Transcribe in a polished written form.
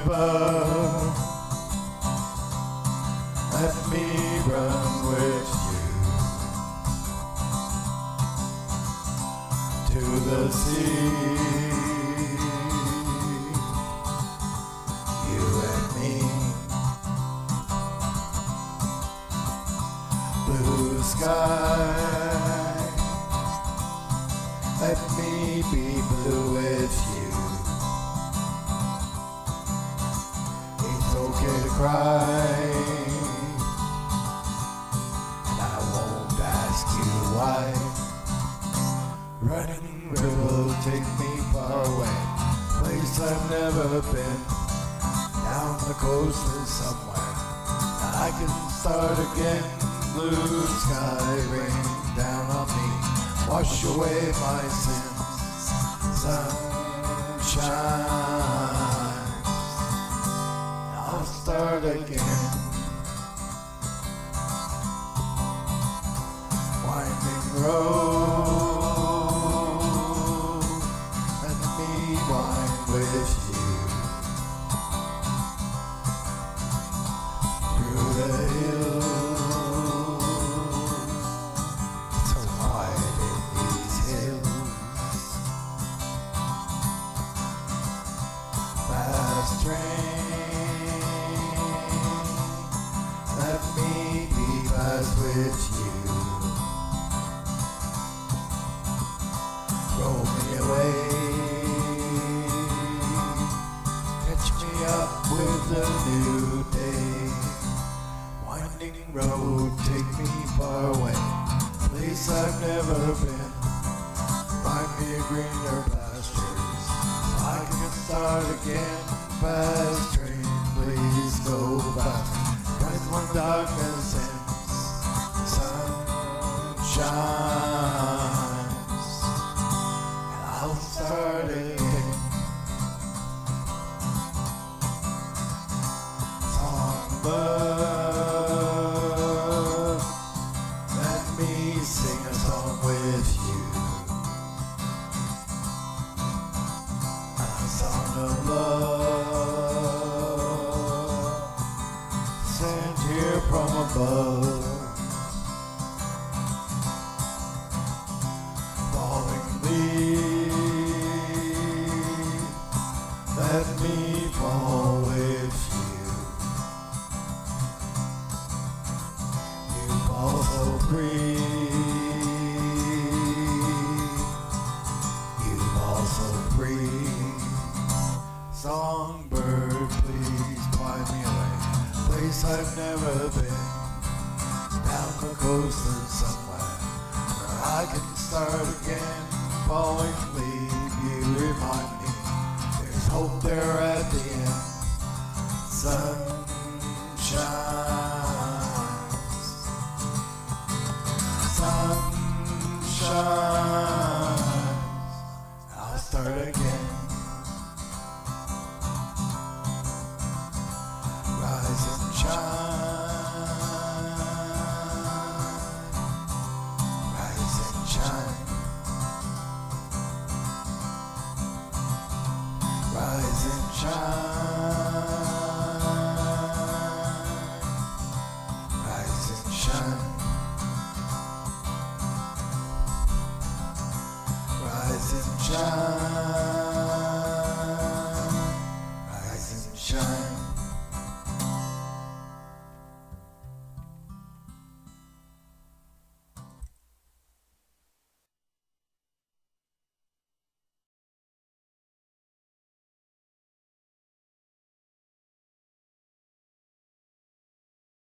river. Let me run with you to the sea. You and me. Blue sky. Let me be blue with you. It's okay to cry, and I won't ask you why. Running river will take me far away, place I've never been. Down the coast is somewhere I can start again. Blue sky rain down on me, wash away my sins. Sunshine, I'll start again. Winding road, let me wind with you through the hills. So quiet in these hills. Fast train, let me be fast with you. Roll me away, catch me up with a new day. Winding road, take me far away, place I've never been. Find me greener pastures, I can start again. Fast train, please go fast, 'cause when darkness ends, sun shines, and I'll start again. Songbird, let me sing a song with you. A song of love, sent here from above. Falling leaves, let me fall with you. You fall so free, you fall so free. Songbird, please fly me away, place I've never been. Down the coast and somewhere where I can start again. Falling leaf, you remind me there's hope there at the end. Sun shines, sun shines, I'll start again. Rise and shine, rise and shine, rise and shine.